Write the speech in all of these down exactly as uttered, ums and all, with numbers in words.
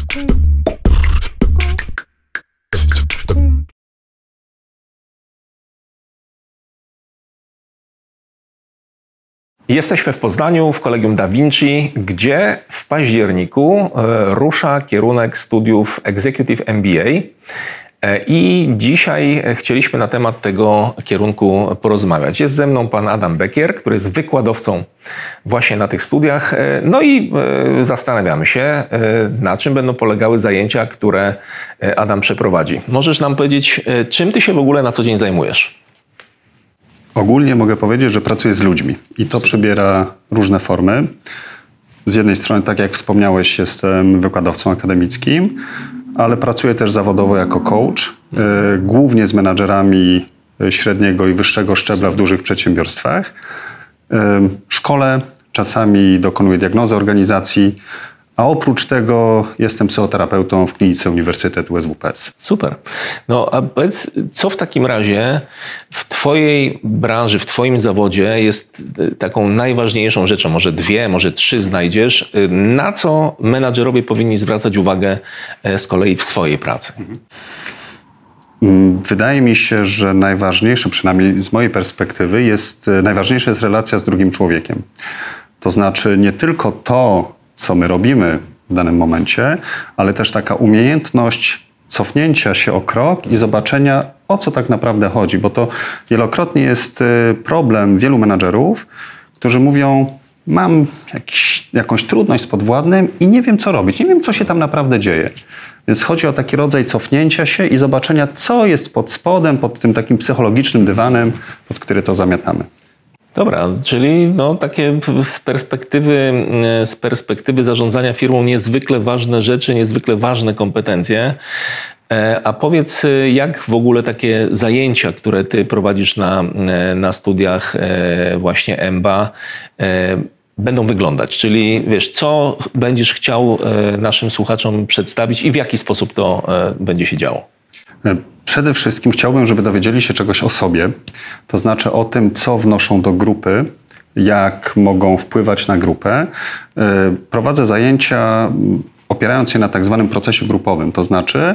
Jesteśmy w Poznaniu, w Kolegium Da Vinci, gdzie w październiku e, rusza kierunek studiów Executive M B A. E, I dzisiaj chcieliśmy na temat tego kierunku porozmawiać. Jest ze mną pan Adam Bekier, który jest wykładowcą właśnie na tych studiach. E, no i e, zastanawiamy się, e, na czym będą polegały zajęcia, które Adam przeprowadzi. Możesz nam powiedzieć, e, czym ty się w ogóle na co dzień zajmujesz? Ogólnie mogę powiedzieć, że pracuję z ludźmi i to przybiera różne formy. Z jednej strony, tak jak wspomniałeś, jestem wykładowcą akademickim, ale pracuję też zawodowo jako coach, yy, głównie z menadżerami średniego i wyższego szczebla w dużych przedsiębiorstwach. Yy, szkole, czasami dokonuję diagnozy organizacji, a oprócz tego jestem psychoterapeutą w klinice Uniwersytetu S W P S. Super. No a powiedz, co w takim razie w twojej branży, w twoim zawodzie jest taką najważniejszą rzeczą, może dwie, może trzy znajdziesz, na co menadżerowie powinni zwracać uwagę z kolei w swojej pracy? Wydaje mi się, że najważniejsze, przynajmniej z mojej perspektywy, jest, najważniejsza jest relacja z drugim człowiekiem. To znaczy nie tylko to, co my robimy w danym momencie, ale też taka umiejętność cofnięcia się o krok i zobaczenia, o co tak naprawdę chodzi, bo to wielokrotnie jest problem wielu menadżerów, którzy mówią, mam jakiś, jakąś trudność z podwładnym i nie wiem, co robić, nie wiem, co się tam naprawdę dzieje. Więc chodzi o taki rodzaj cofnięcia się i zobaczenia, co jest pod spodem, pod tym takim psychologicznym dywanem, pod który to zamiatamy. Dobra, czyli no, takie z perspektywy, z perspektywy zarządzania firmą niezwykle ważne rzeczy, niezwykle ważne kompetencje. A powiedz, jak w ogóle takie zajęcia, które ty prowadzisz na, na studiach właśnie M B A, będą wyglądać? Czyli wiesz, co będziesz chciał naszym słuchaczom przedstawić i w jaki sposób to będzie się działo? Przede wszystkim chciałbym, żeby dowiedzieli się czegoś o sobie, to znaczy o tym, co wnoszą do grupy, jak mogą wpływać na grupę. Prowadzę zajęcia opierając się na tak zwanym procesie grupowym, to znaczy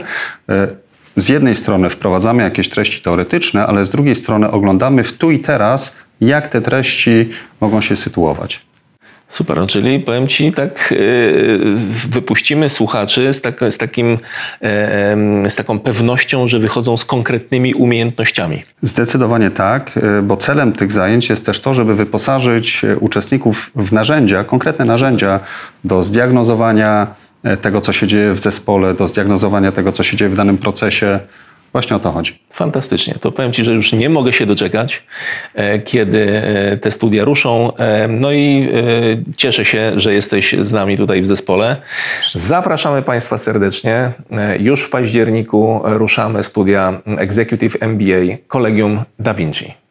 z jednej strony wprowadzamy jakieś treści teoretyczne, ale z drugiej strony oglądamy w tu i teraz, jak te treści mogą się sytuować. Super, no czyli powiem ci tak, yy, wypuścimy słuchaczy z, tak, z, takim, yy, z taką pewnością, że wychodzą z konkretnymi umiejętnościami. Zdecydowanie tak, bo celem tych zajęć jest też to, żeby wyposażyć uczestników w narzędzia, konkretne narzędzia do zdiagnozowania tego, co się dzieje w zespole, do zdiagnozowania tego, co się dzieje w danym procesie. Właśnie o to chodzi. Fantastycznie. To powiem ci, że już nie mogę się doczekać, kiedy te studia ruszą. No i cieszę się, że jesteś z nami tutaj w zespole. Zapraszamy Państwa serdecznie. Już w październiku ruszamy studia Executive M B A Kolegium Da Vinci.